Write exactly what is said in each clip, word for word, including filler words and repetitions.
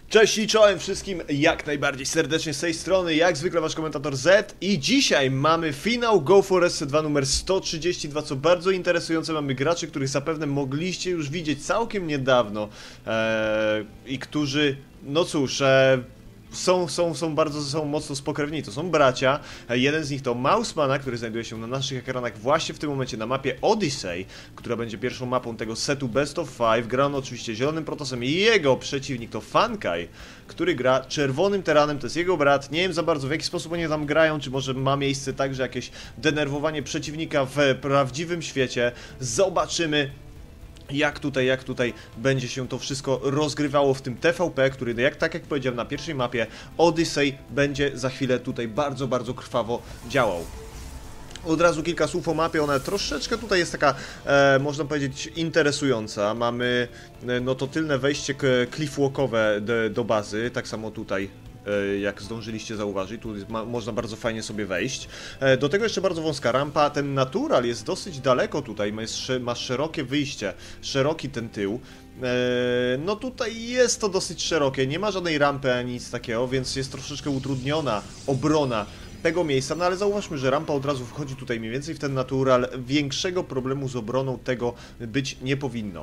Cześć i czołem wszystkim jak najbardziej serdecznie z tej strony, jak zwykle wasz komentator Z i dzisiaj mamy finał Go For S C dwa numer sto trzydzieści dwa, co bardzo interesujące. Mamy graczy, których zapewne mogliście już widzieć całkiem niedawno ee, i którzy, no cóż, e, Są, są, są bardzo są mocno spokrewni, to są bracia. Jeden z nich to Mausmana, który znajduje się na naszych ekranach właśnie w tym momencie na mapie Odyssey, która będzie pierwszą mapą tego setu Best of Five. Gra on oczywiście zielonym Protosem i jego przeciwnik to Funkai, który gra czerwonym Teranem, to jest jego brat. Nie wiem za bardzo w jaki sposób oni tam grają, czy może ma miejsce także jakieś denerwowanie przeciwnika w prawdziwym świecie. Zobaczymy. Jak tutaj, jak tutaj będzie się to wszystko rozgrywało w tym T V P, który, jak, tak jak powiedziałem na pierwszej mapie, Odyssey będzie za chwilę tutaj bardzo, bardzo krwawo działał. Od razu kilka słów o mapie, ona troszeczkę tutaj jest taka, e, można powiedzieć, interesująca. Mamy, e, no to tylne wejście cliffwalkowe do, do bazy, tak samo tutaj. Jak zdążyliście zauważyć, tu ma, można bardzo fajnie sobie wejść. Do tego jeszcze bardzo wąska rampa, ten natural jest dosyć daleko tutaj, ma, jest, ma szerokie wyjście, szeroki ten tył. No tutaj jest to dosyć szerokie, nie ma żadnej rampy ani nic takiego, więc jest troszeczkę utrudniona obrona tego miejsca, no ale zauważmy, że rampa od razu wchodzi tutaj mniej więcej w ten natural, większego problemu z obroną tego być nie powinno.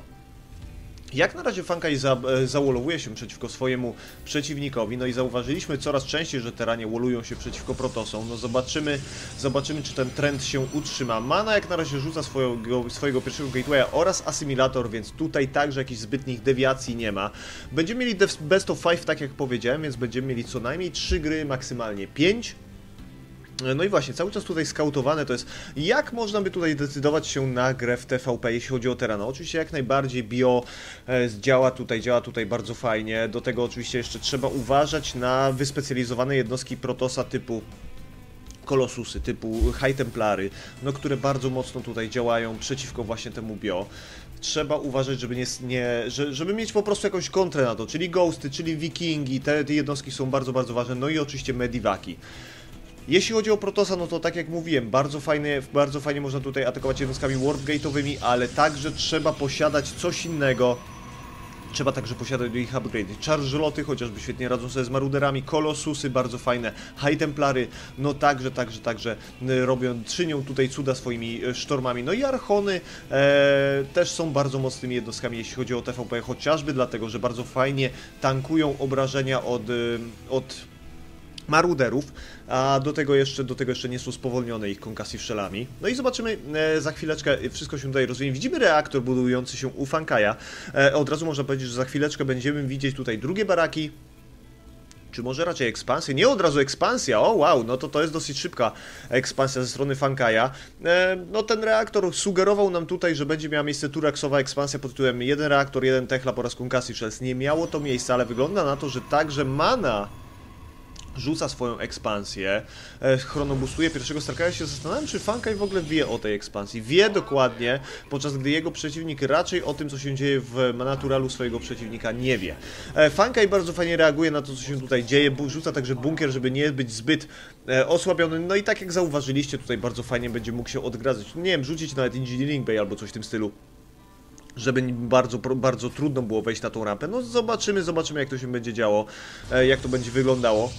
Jak na razie Funkai za, zawolowuje się przeciwko swojemu przeciwnikowi, no i zauważyliśmy coraz częściej, że teranie wolują się przeciwko Protosom. No zobaczymy, zobaczymy czy ten trend się utrzyma. Mana jak na razie rzuca swojego, swojego pierwszego gatewaya oraz asymilator, więc tutaj także jakichś zbytnich dewiacji nie ma. Będziemy mieli best of five, tak jak powiedziałem, więc będziemy mieli co najmniej trzy gry, maksymalnie pięć. No i właśnie, cały czas tutaj skautowane to jest, jak można by tutaj decydować się na grę w T V P, jeśli chodzi o teren. Oczywiście jak najbardziej bio e, działa tutaj, działa tutaj bardzo fajnie. Do tego oczywiście jeszcze trzeba uważać na wyspecjalizowane jednostki Protosa typu Kolosusy, typu High Templary, no które bardzo mocno tutaj działają przeciwko właśnie temu bio. Trzeba uważać, żeby, nie, nie, żeby mieć po prostu jakąś kontrę na to, czyli Ghosty, czyli Wikingi, te, te jednostki są bardzo, bardzo ważne, no i oczywiście Medivaki. Jeśli chodzi o Protosa, no to tak jak mówiłem, bardzo fajnie, bardzo fajnie można tutaj atakować jednostkami warp gate'owymi, ale także trzeba posiadać coś innego. Trzeba także posiadać do ich upgrade. Chargeloty chociażby świetnie radzą sobie z maruderami, Kolosusy bardzo fajne, High Templary, no także, także, także robią, czynią tutaj cuda swoimi sztormami. No i Archony e, też są bardzo mocnymi jednostkami, jeśli chodzi o T V P, chociażby dlatego, że bardzo fajnie tankują obrażenia od... od maruderów, a do tego jeszcze do tego jeszcze nie są spowolnione ich konkasji szelami. No i zobaczymy e, za chwileczkę, wszystko się tutaj rozwinie. Widzimy reaktor budujący się u Funkaja. E, od razu można powiedzieć, że za chwileczkę będziemy widzieć tutaj drugie baraki. Czy może raczej ekspansję? Nie od razu ekspansja, o wow, no to to jest dosyć szybka ekspansja ze strony Funkaja. E, no ten reaktor sugerował nam tutaj, że będzie miała miejsce turaksowa ekspansja pod tytułem jeden reaktor, jeden techlab oraz konkasji shells. Nie miało to miejsca, ale wygląda na to, że także mana rzuca swoją ekspansję, e, chronobustuje pierwszego Starka. Ja się zastanawiam, czy Funkai w ogóle wie o tej ekspansji. Wie dokładnie, podczas gdy jego przeciwnik raczej o tym, co się dzieje w naturalu swojego przeciwnika, nie wie. E, Funkai bardzo fajnie reaguje na to, co się tutaj dzieje, rzuca także bunkier, żeby nie być zbyt e, osłabiony. No i tak jak zauważyliście, tutaj bardzo fajnie będzie mógł się odgradzać. Nie wiem, rzucić nawet Engineering Bay albo coś w tym stylu, żeby bardzo, bardzo trudno było wejść na tą rampę. No zobaczymy, zobaczymy jak to się będzie działo, e, jak to będzie wyglądało.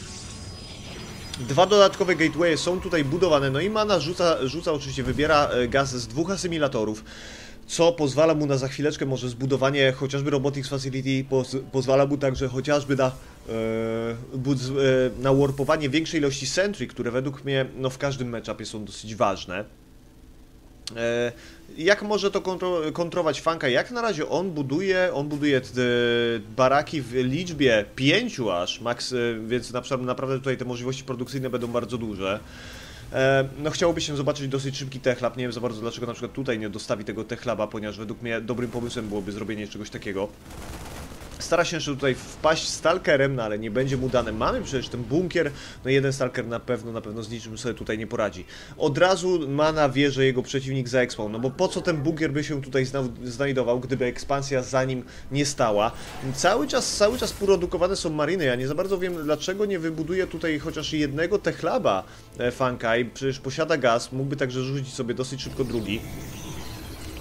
Dwa dodatkowe gatewaye są tutaj budowane, no i Mana rzuca, rzuca oczywiście, wybiera gaz z dwóch asymilatorów, co pozwala mu na za chwileczkę może zbudowanie chociażby Robotics Facility, poz, pozwala mu także chociażby na, e, na warpowanie większej ilości Sentry, które według mnie no, w każdym matchupie są dosyć ważne. E, jak może to kontro kontrować Funkai? Jak na razie on buduje, on buduje te baraki w liczbie pięciu aż, max, więc naprawdę tutaj te możliwości produkcyjne będą bardzo duże. E, no chciałoby się zobaczyć dosyć szybki techlab, nie wiem za bardzo dlaczego na przykład tutaj nie dostawi tego techlaba, ponieważ według mnie dobrym pomysłem byłoby zrobienie czegoś takiego. Stara się jeszcze tutaj wpaść Stalkerem, no ale nie będzie mu dane. Mamy przecież ten bunkier, no jeden Stalker na pewno, na pewno z niczym sobie tutaj nie poradzi. Od razu Mana wie, że jego przeciwnik zaekspał, no bo po co ten bunkier by się tutaj znajdował, gdyby ekspansja za nim nie stała. Cały czas, cały czas produkowane są mariny, ja nie za bardzo wiem, dlaczego nie wybuduje tutaj chociaż jednego techlaba Funkai, przecież posiada gaz, mógłby także rzucić sobie dosyć szybko drugi.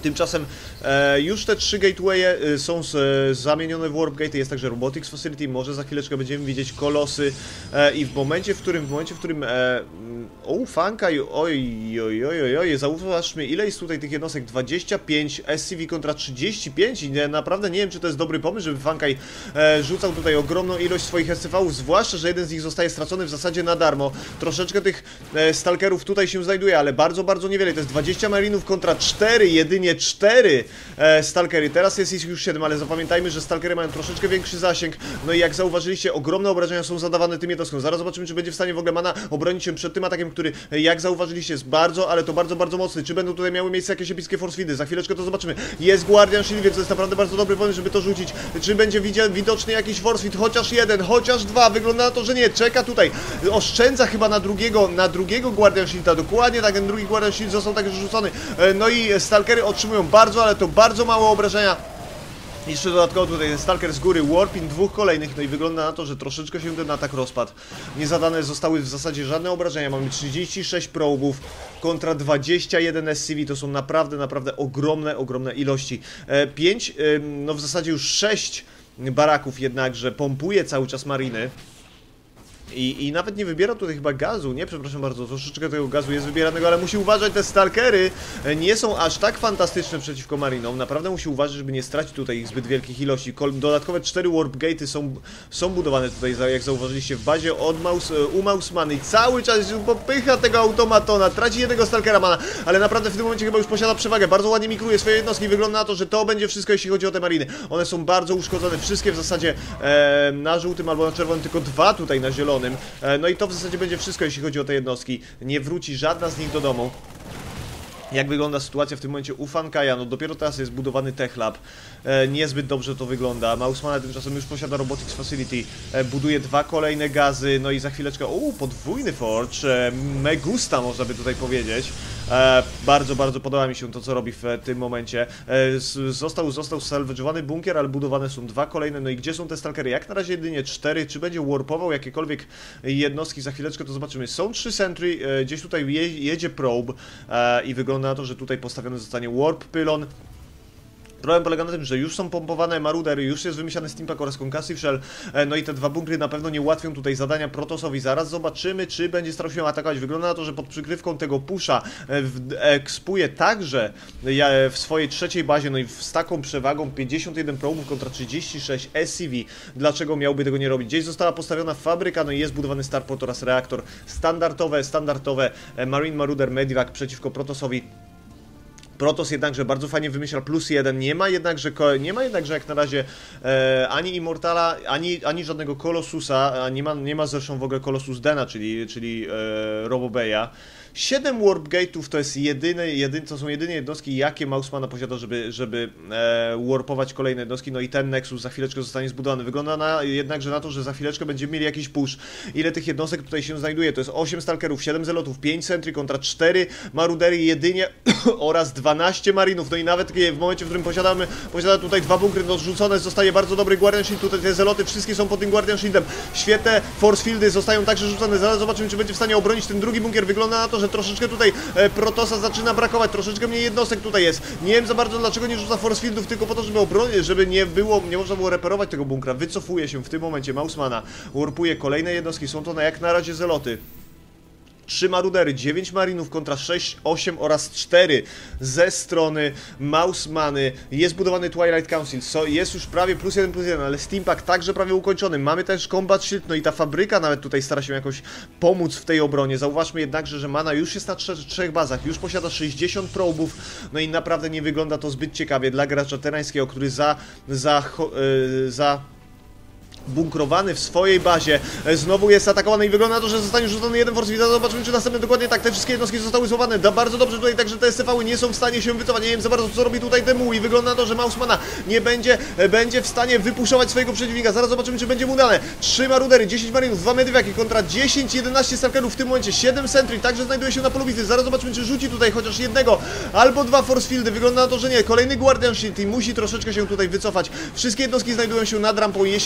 Tymczasem e, już te trzy gatewaye e, są z, e, zamienione w warp gate, jest także robotics facility, może za chwileczkę będziemy widzieć kolosy e, i w momencie, w którym, w momencie, w którym e, o, Funkai, oj, oj, oj, oj, oj, zauważmy, ile jest tutaj tych jednostek, dwadzieścia pięć, S C V kontra trzydzieści pięć i nie, naprawdę nie wiem, czy to jest dobry pomysł, żeby Funkai e, rzucał tutaj ogromną ilość swoich S C V-ów, zwłaszcza, że jeden z nich zostaje stracony w zasadzie na darmo, troszeczkę tych e, stalkerów tutaj się znajduje, ale bardzo, bardzo niewiele, to jest dwadzieścia marinów kontra cztery, jedynie cztery e, stalkery, teraz jest ich już siedem, ale zapamiętajmy, że stalkery mają troszeczkę większy zasięg, no i jak zauważyliście, ogromne obrażenia są zadawane tym jednostkom, zaraz zobaczymy, czy będzie w stanie w ogóle Mana obronić się przed tym atakiem, który, jak zauważyliście, jest bardzo, ale to bardzo, bardzo mocny, czy będą tutaj miały miejsce jakieś epickie force feedy, za chwileczkę to zobaczymy, jest Guardian Shield, więc to jest naprawdę bardzo dobry pomysł, żeby to rzucić, czy będzie widoczny jakiś force feed, chociaż jeden, chociaż dwa, wygląda na to, że nie, czeka tutaj, oszczędza chyba na drugiego, na drugiego Guardian Shielda, dokładnie tak, ten drugi Guardian Shield został także rzucony, e, no i stalkery otrzymują bardzo, ale to bardzo mało obrażenia. Jeszcze dodatkowo tutaj ten stalker z góry, warping dwóch kolejnych, no i wygląda na to, że troszeczkę się ten atak rozpadł. Nie zadane zostały w zasadzie żadne obrażenia, mamy trzydzieści sześć probów kontra dwadzieścia jeden S C V, to są naprawdę, naprawdę ogromne, ogromne ilości. pięć, no w zasadzie już sześć baraków jednakże pompuje cały czas mariny. I, I nawet nie wybiera tutaj chyba gazu, nie, przepraszam bardzo, troszeczkę tego gazu jest wybieranego, ale musi uważać, te stalkery nie są aż tak fantastyczne przeciwko marinom, naprawdę musi uważać, żeby nie stracić tutaj ich zbyt wielkich ilości. Dodatkowe cztery warp gate'y są, są budowane tutaj, jak zauważyliście, w bazie od Maus, u Mausmany i cały czas popycha tego automatona, traci jednego stalkera mana, ale naprawdę w tym momencie chyba już posiada przewagę, bardzo ładnie mikruje swoje jednostki, wygląda na to, że to będzie wszystko, jeśli chodzi o te mariny. One są bardzo uszkodzone, wszystkie w zasadzie e, na żółtym albo na czerwonym, tylko dwa tutaj na zielonym. No i to w zasadzie będzie wszystko, jeśli chodzi o te jednostki. Nie wróci żadna z nich do domu. Jak wygląda sytuacja w tym momencie u Funkaia? No dopiero teraz jest budowany Tech Lab. E, niezbyt dobrze to wygląda. Mausmana tymczasem już posiada Robotics Facility. E, buduje dwa kolejne gazy. No i za chwileczkę... O, podwójny Forge. E, Megusta można by tutaj powiedzieć. E, bardzo, bardzo podoba mi się to, co robi w e, tym momencie. E, z, został, został salvage'owany bunkier, ale budowane są dwa kolejne. No i gdzie są te stalkery? Jak na razie jedynie cztery. Czy będzie warpował jakiekolwiek jednostki? Za chwileczkę to zobaczymy. Są trzy sentry. E, gdzieś tutaj je, jedzie probe e, i wygląda na to, że tutaj postawiony zostanie warp pylon. Problem polega na tym, że już są pompowane marudery, już jest wymyślany Steampack oraz Concussive Shell, no i te dwa bunkry na pewno nie ułatwią tutaj zadania Protosowi. Zaraz zobaczymy, czy będzie starał się atakować. Wygląda na to, że pod przykrywką tego pusha ekspuje także w swojej trzeciej bazie, no i z taką przewagą pięćdziesiąt jeden probów kontra trzydzieści sześć S C V. Dlaczego miałby tego nie robić? Gdzieś została postawiona fabryka, no i jest budowany starport oraz reaktor. Standardowe, standardowe Marine Marauder Medivac przeciwko Protosowi. Protoss jednakże bardzo fajnie wymyśla plus jeden, nie ma jednakże, nie ma jednakże jak na razie e, ani Immortala, ani, ani żadnego Colossusa, nie ma, nie ma zresztą w ogóle Colossus Dena, czyli, czyli e, Robobeya. siedem warp gate'ów to jest jedyne, jedyne, to są jedyne jednostki, jakie Mausmana posiada, żeby, żeby e, warpować kolejne jednostki, no i ten Nexus za chwileczkę zostanie zbudowany. Wygląda na, jednakże na to, że za chwileczkę będziemy mieli jakiś push. Ile tych jednostek tutaj się znajduje? To jest osiem stalkerów, siedem zelotów, pięć sentry kontra cztery marudery jedynie oraz dwanaście marinów, no i nawet w momencie, w którym posiadamy, posiada tutaj dwa bunkry, no zrzucone zostaje bardzo dobry Guardian Shield, tutaj te zeloty wszystkie są pod tym Guardian Shieldem. Świetne force fieldy zostają także rzucone, zaraz zobaczymy, czy będzie w stanie obronić ten drugi bunkier. Wygląda na to, że troszeczkę tutaj e, Protosa zaczyna brakować, troszeczkę mniej jednostek tutaj jest. Nie wiem za bardzo, dlaczego nie rzuca force fieldów, tylko po to, żeby obronić, żeby nie było, nie można było reperować tego bunkra. Wycofuje się w tym momencie Mausmana, warpuje kolejne jednostki, są to na jak na razie zeloty. trzy marudery, dziewięć marinów kontra sześć, osiem oraz cztery ze strony Mausmany. Jest budowany Twilight Council, so, jest już prawie plus jeden plus jeden, ale Steampack także prawie ukończony. Mamy też Combat Shield, no i ta fabryka nawet tutaj stara się jakoś pomóc w tej obronie. Zauważmy jednakże, że Mana już jest na trzech, trzech bazach, już posiada sześćdziesiąt probów, no i naprawdę nie wygląda to zbyt ciekawie dla gracza terańskiego, który za... za... Yy, za bunkrowany w swojej bazie, znowu jest atakowany i wygląda na to, że zostanie rzucony jeden force field. Zobaczymy, czy następny dokładnie tak, te wszystkie jednostki zostały złapane, da bardzo dobrze tutaj, także te S C V-y nie są w stanie się wycofać, nie wiem za bardzo, co robi tutaj Demu i wygląda na to, że Mausmana nie będzie, będzie w stanie wypuszować swojego przeciwnika, zaraz zobaczymy, czy będzie mu dane. trzy marudery, dziesięć marinów, dwa medywiaki kontra dziesięć, jedenaście stalkerów, w tym momencie siedem sentry, także znajduje się na polu bitwy, zaraz zobaczymy, czy rzuci tutaj chociaż jednego albo dwa force fieldy, wygląda na to, że nie, kolejny Guardian Shield i musi troszeczkę się tutaj wycofać, wszystkie jednostki znajdują się nad rampą, jeśli jeden dobry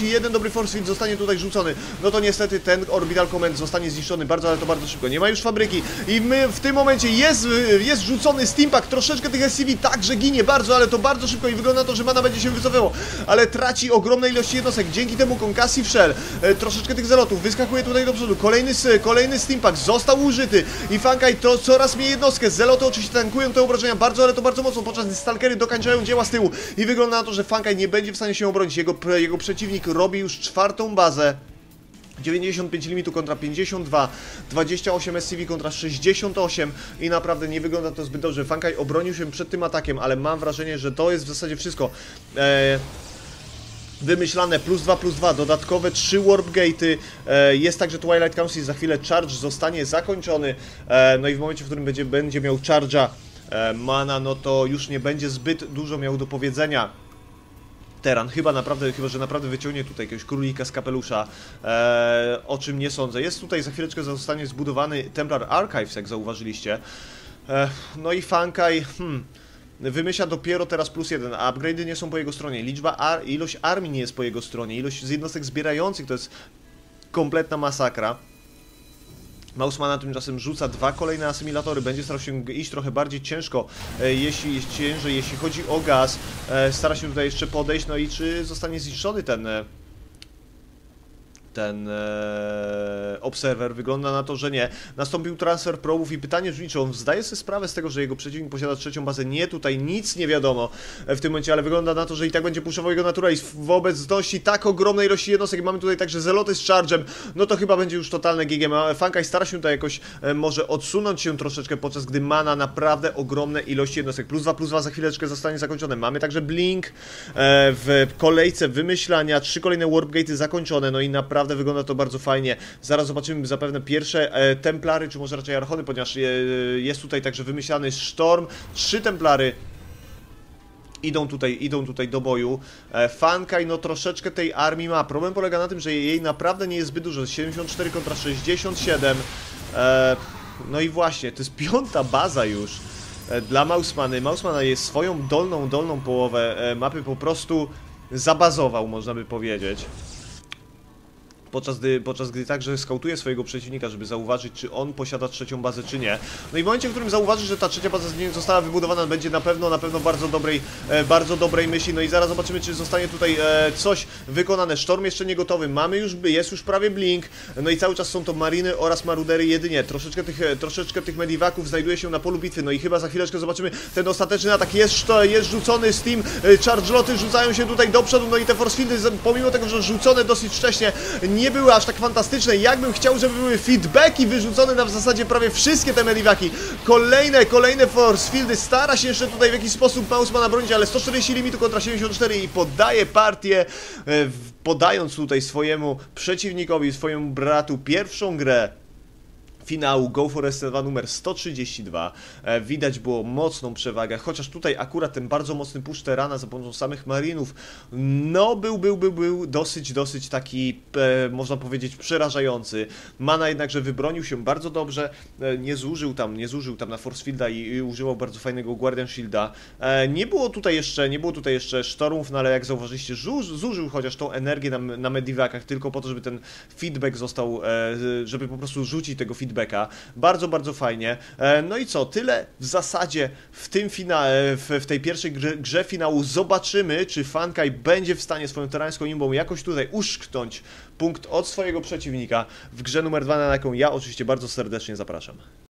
dobry force field zostanie tutaj rzucony, no to niestety ten orbital command zostanie zniszczony bardzo, ale to bardzo szybko. Nie ma już fabryki i my w tym momencie jest, jest rzucony steampack, troszeczkę tych S C V także ginie bardzo, ale to bardzo szybko i wygląda na to, że mana będzie się wycofywało, ale traci ogromne ilości jednostek. Dzięki temu Concussive Shell, e, troszeczkę tych zelotów, wyskakuje tutaj do przodu, kolejny, kolejny steampack został użyty i Funkai to coraz mniej jednostkę. Zeloty oczywiście tankują te obrażenia bardzo, ale to bardzo mocno, podczas gdy stalkery dokańczają dzieła z tyłu i wygląda na to, że Funkai nie będzie w stanie się obronić. Jego, jego przeciwnik robi już czwartą bazę. dziewięćdziesiąt pięć limitu kontra pięćdziesiąt dwa, dwadzieścia osiem S C V kontra sześćdziesiąt osiem i naprawdę nie wygląda to zbyt dobrze. Funkai obronił się przed tym atakiem, ale mam wrażenie, że to jest w zasadzie wszystko. Eee... Wymyślane plus dwa, plus dwa, dodatkowe trzy warp gate'y, e, jest także Twilight Council, za chwilę charge zostanie zakończony, e, no i w momencie, w którym będzie, będzie miał charge'a e, mana, no to już nie będzie zbyt dużo miał do powiedzenia Teran, chyba naprawdę, chyba że naprawdę wyciągnie tutaj jakiegoś królika z kapelusza, e, o czym nie sądzę. Jest tutaj za chwileczkę zostanie zbudowany Templar Archives, jak zauważyliście, e, no i Funkai, hmm... wymyśla dopiero teraz plus jeden, a upgrade'y nie są po jego stronie. Liczba, ar ilość armii nie jest po jego stronie. Ilość z jednostek zbierających to jest kompletna masakra. Mausmana tymczasem rzuca dwa kolejne asymilatory. Będzie starał się iść trochę bardziej ciężko, e, jeśli jest ciężej, jeśli chodzi o gaz. E, stara się tutaj jeszcze podejść, no i czy zostanie zniszczony ten... E, ten e, obserwer. Wygląda na to, że nie. Nastąpił transfer probów i pytanie brzmi, czy on zdaje sobie sprawę z tego, że jego przeciwnik posiada trzecią bazę. Nie, tutaj nic nie wiadomo w tym momencie, ale wygląda na to, że i tak będzie puszował jego naturalizm w obecności tak ogromnej ilości jednostek. Mamy tutaj także zeloty z charge'em, no to chyba będzie już totalne G G. Funkai stara się tutaj jakoś e, może odsunąć się troszeczkę, podczas gdy mana naprawdę ogromne ilości jednostek. Plus dwa, plus dwa za chwileczkę zostanie zakończone. Mamy także blink e, w kolejce wymyślania, trzy kolejne warp gate'y zakończone, no i naprawdę wygląda to bardzo fajnie. Zaraz zobaczymy zapewne pierwsze e, templary, czy może raczej archony, ponieważ e, jest tutaj także wymyślany sztorm. Trzy templary idą tutaj, idą tutaj do boju. E, Funkai no troszeczkę tej armii ma. Problem polega na tym, że jej naprawdę nie jest zbyt dużo. siedemdziesiąt cztery kontra sześćdziesiąt siedem. E, no i właśnie, to jest piąta baza już e, dla Mausmany. Mausmana jest swoją dolną, dolną połowę e, mapy po prostu zabazował, można by powiedzieć. Podczas gdy, podczas gdy także skautuje swojego przeciwnika, żeby zauważyć, czy on posiada trzecią bazę, czy nie. No i w momencie, w którym zauważy, że ta trzecia baza nie została wybudowana, będzie na pewno, na pewno bardzo dobrej, e, bardzo dobrej myśli. No i zaraz zobaczymy, czy zostanie tutaj e, coś wykonane. Sztorm jeszcze nie gotowy, mamy już, jest już prawie blink. No i cały czas są to mariny oraz marudery jedynie. Troszeczkę tych, troszeczkę tych mediwaków znajduje się na polu bitwy. No i chyba za chwileczkę zobaczymy ten ostateczny atak. Jest, jest rzucony Steam, charge-loty rzucają się tutaj do przodu. No i te force fieldy, pomimo tego, że rzucone dosyć wcześnie, nie były aż tak fantastyczne. Jakbym chciał, żeby były feedbacki wyrzucone na w zasadzie prawie wszystkie te mediwaki. Kolejne, kolejne force fieldy. Stara się jeszcze tutaj w jakiś sposób Mausmana bronić, ale sto czterdzieści limitu kontra siedemdziesiąt cztery i poddaje partię, podając tutaj swojemu przeciwnikowi, swojemu bratu pierwszą grę finału Go for S C dwa numer sto trzydzieści dwa. E, widać było mocną przewagę, chociaż tutaj akurat ten bardzo mocny push Terana za pomocą samych marinów, no był, był, był, był dosyć, dosyć taki, e, można powiedzieć, przerażający. Mana jednakże wybronił się bardzo dobrze, e, nie zużył tam, nie zużył tam na Force Fielda i, i używał bardzo fajnego Guardian Shielda. E, nie było tutaj jeszcze, nie było tutaj jeszcze sztormów, no ale jak zauważyliście, żu, zużył chociaż tą energię na, na medivakach tylko po to, żeby ten feedback został, e, żeby po prostu rzucić tego feedbacka. Bardzo, bardzo fajnie. No i co? Tyle w zasadzie w tym finale, w, w tej pierwszej grze, grze finału. Zobaczymy, czy Funkai będzie w stanie swoją terańską imbą jakoś tutaj uszknąć punkt od swojego przeciwnika w grze numer dwa, na jaką ja oczywiście bardzo serdecznie zapraszam.